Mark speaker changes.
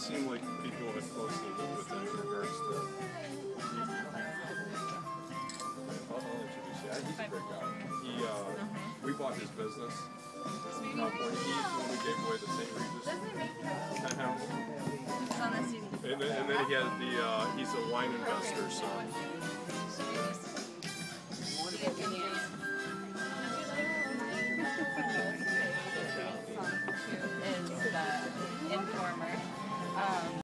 Speaker 1: seem like people have closely lived with him in regards to. I'll introduce you. He's a great guy. We bought his business. When we gave away the St. Regis penthouse. And then he has he's a wine investor, so.